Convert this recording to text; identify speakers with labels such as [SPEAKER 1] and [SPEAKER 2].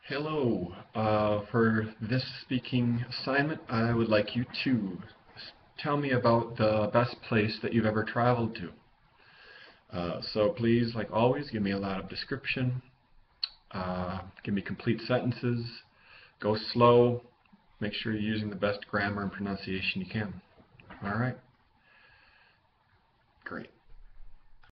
[SPEAKER 1] Hello. For this speaking assignment, I would like you to tell me about the best place that you've ever traveled to. So please, like always, give me a lot of description. Give me complete sentences. Go slow. Make sure you're using the best grammar and pronunciation you can. All right. Great.